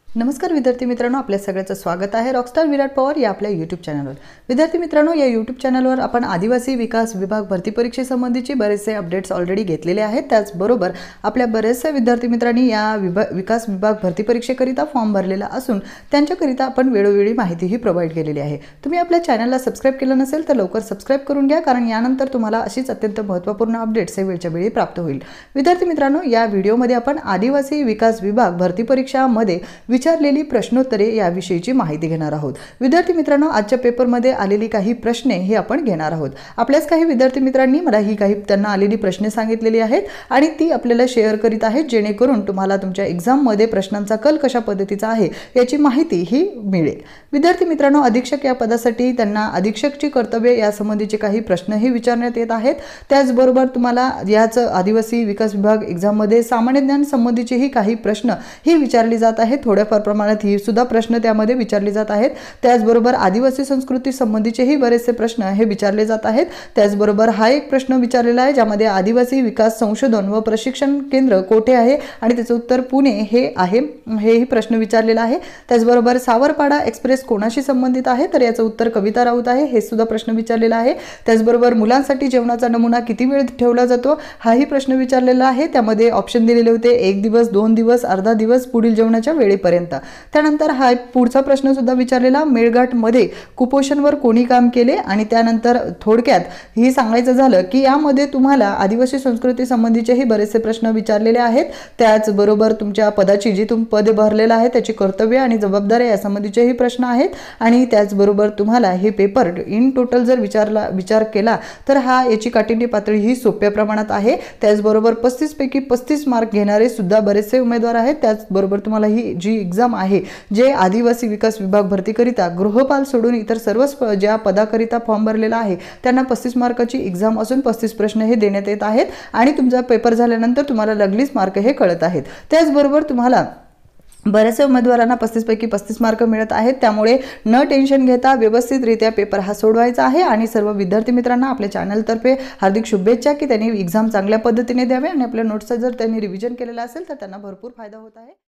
नमस्कार विद्यार्थी मित्रांनो, आपल्या सगळ्यांचं स्वागत आहे रॉकस्टार विराट पवार या आपल्या YouTube चॅनलवर। विद्यार्थी मित्रांनो, या YouTube चॅनलवर आपण आदिवासी विकास विभाग भरती परीक्षेसंबंधीचे बरेचसे अपडेट्स ऑलरेडी घेतलेले आहेत। त्याचबरोबर आपल्या बरेचसे विद्यार्थी मित्रांनी या विकास विभाग भरती परीक्षेकरिता फॉर्म भरलेला असून त्यांच्याकरिता आपण वेळोवेळी माहितीही प्रोव्हाइड केलेली आहे। तुम्ही आपल्या चॅनलला सबस्क्राइब केलं नसेल तर लवकर सबस्क्राइब करून घ्या, कारण यानंतर तुम्हाला अशीच अत्यंत महत्त्वपूर्ण अपडेट्स वेळच्या वेळी प्राप्त होईल। विद्यार्थी मित्रांनो, या व्हिडिओमध्ये आपण आदिवासी विकास विभाग भरती परीक्षामध्ये विचारलेली प्रश्नोत्तरे याविषयीची माहिती घेणार आहोत। विद्यार्थी मित्रांनो, आजच्या पेपरमध्ये आलेली काही प्रश्ने हे आपण घेणार आहोत। आपल्याच काही विद्यार्थी मित्रांनी मला ही काही त्यांना आलेली प्रश्ने सांगितलेली आहेत आणि ती आपल्याला शेअर करीत आहेत, जेणेकरून तुम्हाला तुमच्या एग्जाम मध्ये प्रश्नांचा कल कशा पद्धतीचा आहे याची माहिती ही मिळेल। विद्यार्थी मित्रांनो, अधीक्षक या पदासाठी त्यांना अधीक्षकची कर्तव्ये यासंबंधीचे काही प्रश्नही विचारण्यात येत आहेत। त्याचबरोबर तुम्हाला याच आदिवासी विकास विभाग एग्जाम मध्ये सामान्य ज्ञान संबंधीचेही काही प्रश्न ही विचारली जात आहेत। थोड्याफार प्रमाणात ही सुद्धा प्रश्न त्यामध्ये विचारले जात आहेत। त्याचबरोबर आदिवासी संस्कृती संबंधीचेही बरेचसे प्रश्न हे विचारले जात आहेत। त्याचबरोबर हा एक प्रश्न विचारलेला आहे ज्यामध्ये आदिवासी विकास संशोधन व प्रशिक्षण केंद्र कोठे आहे आणि त्याचे उत्तर पुणे हे आहे, हेही प्रश्न विचारलेला आहे। त्याचबरोबर सावरपाडा एक्सप्रेस कोणाशी संबंधित आहे, तर याचं उत्तर कविता राऊत आहे, हे सुद्धा प्रश्न विचारलेला आहे। त्याचबरोबर मुलांसाठी जेवणाचा नमुना किती वेळ ठेवला जातो हाही प्रश्न विचारलेला आहे। त्यामध्ये ऑप्शन दिलेले होते 1 दिवस, 2 दिवस, अर्धा दिवस, पुढील जेवणाच्या वेळेपर्यंत। त्यानंतर हा पुढचा प्रश्न सुद्धा विचारलेला, मेळघाट मध्ये कुपोषणवर कोणी काम केले, आणि त्यानंतर थोडक्यात ही सांगायचं झालं की यामध्ये तुम्हाला आदिवासी संस्कृती संबंधीचेही बरेचसे प्रश्न विचारलेले आहेत। त्याचबरोबर तुमच्या पदाची जी तुम्ही पद भरलेला आहे त्याची कर्तव्य आणि जबाबदाऱ्या यासंबंधीचेही प्रश्न आहेत। आणि त्याचबरोबर तुम्हाला हे पेपर इन टोटल जर विचार केला तर याची काठिण्य पातळी ही सोप्या प्रमाणात आहे। त्याचबरोबर 35 पैकी 35 मार्क घेणारे सुद्धा बरेचसे उमेदवार आहेत। त्याचबरोबर तुम्हाला ही जी एग्जाम आहे, जे आदिवासी विकास विभाग भरतीकरिता गृहपाल सोडून इतर सर्व ज्या पदाकरिता फॉर्म भरलेला आहे त्यांना 35 मार्काची एग्जाम असून 35 प्रश्न हे देण्यात येत आहेत आणि तुमचा पेपर झाल्यानंतर तुम्हाला लगेच मार्क हे कळत आहेत। त्याचबरोबर तुम्हाला बऱ्याचशा उमेदवारांना 35 पैकी 35 मार्क मिळत आहेत। त्यामुळे न टेन्शन घेता व्यवस्थितरित्या पेपर हा सोडवायचा आहे आणि सर्व विद्यार्थी मित्रांना आपल्या चॅनलतर्फे हार्दिक शुभेच्छा की त्यांनी एग्जाम चांगल्या पद्धतीने द्यावे आणि आपल्या नोट्सचा जर त्यांनी रिव्हिजन केलेला असेल तर त्यांना भरपूर फायदा होत आहे।